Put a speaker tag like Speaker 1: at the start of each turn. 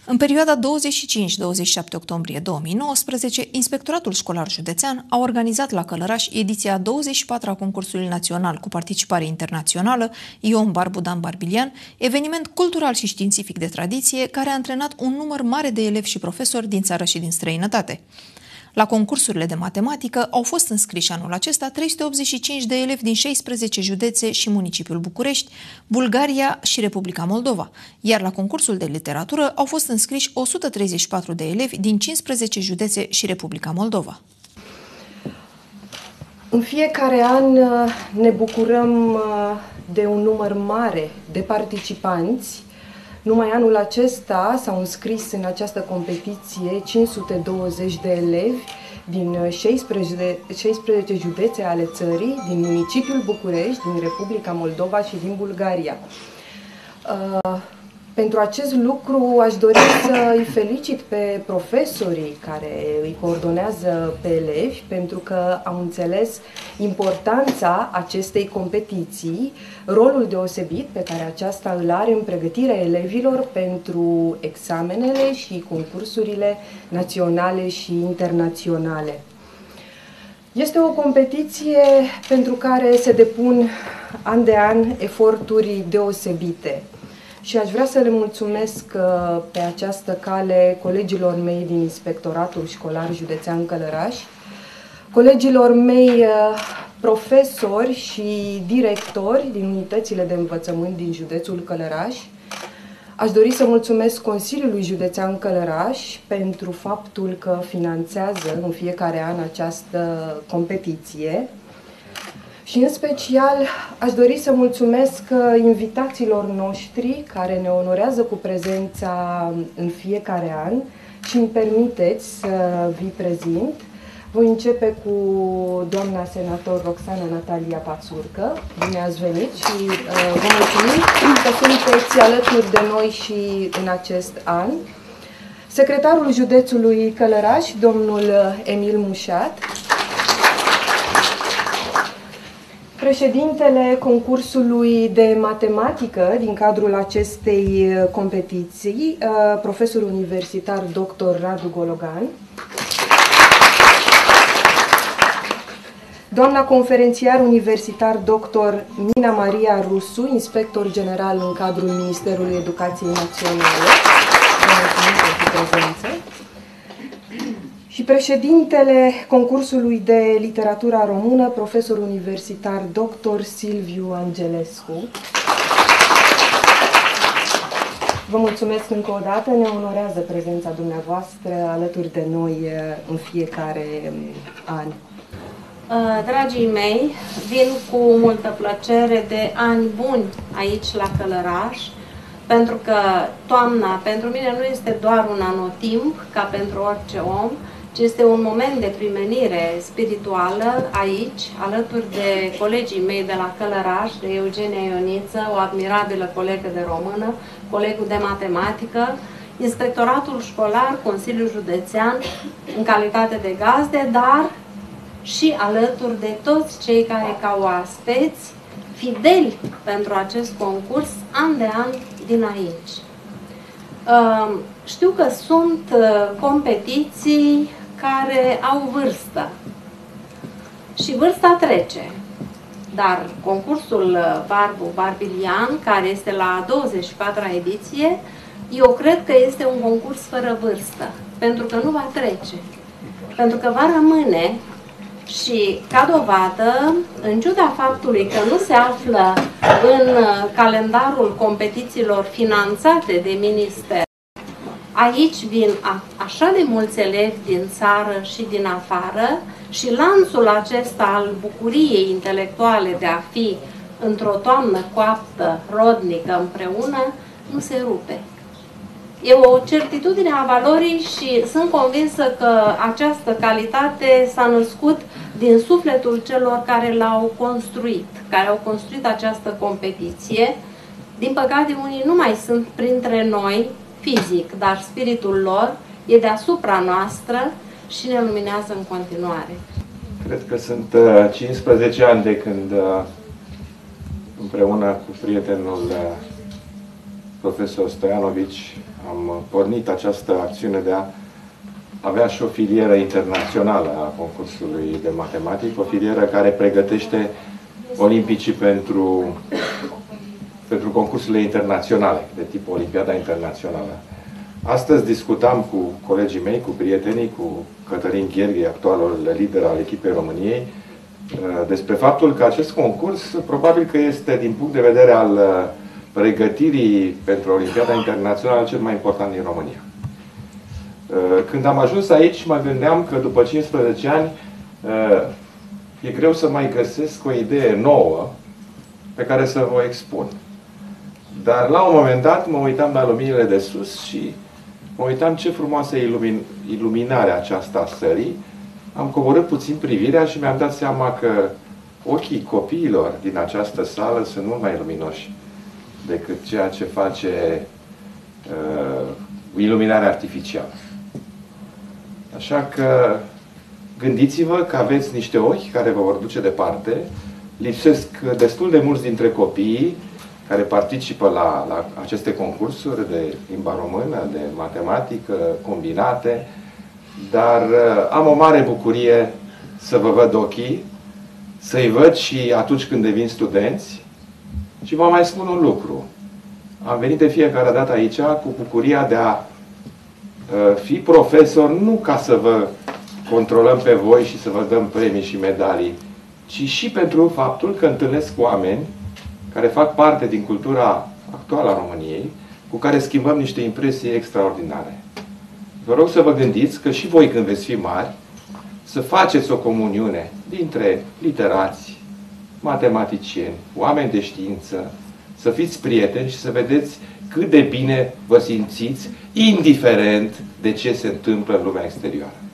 Speaker 1: În perioada 25-27 octombrie 2019, Inspectoratul Școlar Județean a organizat la Călăraș ediția 24-a concursului național cu participare internațională Ion Barbu Dan Barbilian, eveniment cultural și științific de tradiție care a antrenat un număr mare de elevi și profesori din țară și din străinătate. La concursurile de matematică au fost înscriși anul acesta 385 de elevi din 16 județe și municipiul București, Bulgaria și Republica Moldova, iar la concursul de literatură au fost înscriși 134 de elevi din 15 județe și Republica Moldova.
Speaker 2: În fiecare an ne bucurăm de un număr mare de participanți. Numai anul acesta s-au înscris în această competiție 520 de elevi din 16 județe ale țării, din municipiul București, din Republica Moldova și din Bulgaria. Pentru acest lucru aș dori să îi felicit pe profesorii care îi coordonează pe elevi, pentru că au înțeles importanța acestei competiții, rolul deosebit pe care aceasta îl are în pregătirea elevilor pentru examenele și concursurile naționale și internaționale. Este o competiție pentru care se depun an de an eforturi deosebite. Și aș vrea să le mulțumesc pe această cale colegilor mei din Inspectoratul Școlar Județean Călăraș, colegilor mei profesori și directori din unitățile de învățământ din județul Călăraș. Aș dori să mulțumesc Consiliului Județean Călăraș pentru faptul că finanțează în fiecare an această competiție. Și în special aș dori să mulțumesc invitațiilor noștri care ne onorează cu prezența în fiecare an și îmi permiteți să vi prezint. Voi începe cu doamna senator Roxana Natalia Pațurcă. Bine ați venit și vă mulțumim că sunteți alături de noi și în acest an. Secretarul județului Călăraș, domnul Emil Mușat. Președintele concursului de matematică din cadrul acestei competiții, profesorul universitar dr. Radu Gologan. Doamna conferențiar universitar dr. Nina Maria Rusu, inspector general în cadrul Ministerului Educației Naționale. Vă mulțumim pentru prezență. Și președintele concursului de literatura română, profesor universitar dr. Silviu Angelescu. Vă mulțumesc încă o dată, ne onorează prezența dumneavoastră alături de noi în fiecare an.
Speaker 3: Dragii mei, vin cu multă plăcere de ani buni aici la Călăraș, pentru că toamna pentru mine nu este doar un anotimp, ca pentru orice om, ci este un moment de primenire spirituală aici, alături de colegii mei de la Călăraș, de Eugenia Ioniță, o admirabilă colegă de română, colegul de matematică, Inspectoratul Școlar, Consiliul Județean, în calitate de gazde, dar și alături de toți cei care, ca oaspeți, fideli pentru acest concurs, an de an din aici. Știu că sunt competiții care au vârstă și vârsta trece, dar concursul Barbu Barbilian, care este la 24-a ediție, eu cred că este un concurs fără vârstă, pentru că nu va trece, pentru că va rămâne. Și, ca dovadă, în ciuda faptului că nu se află în calendarul competițiilor finanțate de minister, aici vin așa de mulți elevi din țară și din afară și lanțul acesta al bucuriei intelectuale de a fi într-o toamnă coaptă, rodnică, împreună, nu se rupe. E o certitudine a valorii și sunt convinsă că această calitate s-a născut din sufletul celor care l-au construit, care au construit această competiție. Din păcate, unii nu mai sunt printre noi fizic, dar spiritul lor e deasupra noastră și ne luminează în continuare.
Speaker 4: Cred că sunt 15 ani de când împreună cu prietenul profesor Stoianovici, am pornit această acțiune de a avea și o filieră internațională a concursului de matematică, o filieră care pregătește olimpicii pentru concursurile internaționale, de tip Olimpiada Internațională. Astăzi discutam cu colegii mei, cu prietenii, cu Cătălin Gherghe, actualul lider al echipei României, despre faptul că acest concurs probabil că este, din punct de vedere al pregătirii pentru Olimpiada Internațională, cel mai important din România. Când am ajuns aici, mă gândeam că după 15 ani e greu să mai găsesc o idee nouă pe care să vă expun. Dar la un moment dat mă uitam la luminile de sus și mă uitam ce frumoasă iluminare aceasta a sării. Am coborât puțin privirea și mi-am dat seama că ochii copiilor din această sală sunt mult mai luminoși decât ceea ce face iluminarea artificială. Așa că gândiți-vă că aveți niște ochi care vă vor duce departe. Lipsesc destul de mulți dintre copiii care participă la aceste concursuri de limba română, de matematică, combinate, dar am o mare bucurie să vă văd ochii, să-i văd și atunci când devin studenți. Și vă mai spun un lucru. Am venit de fiecare dată aici cu bucuria de a fi profesor, nu ca să vă controlăm pe voi și să vă dăm premii și medalii, ci și pentru faptul că întâlnesc oameni care fac parte din cultura actuală a României, cu care schimbăm niște impresii extraordinare. Vă rog să vă gândiți că și voi, când veți fi mari, să faceți o comuniune dintre literați, matematicieni, oameni de știință, să fiți prieteni și să vedeți cât de bine vă simțiți, indiferent de ce se întâmplă în lumea exterioară.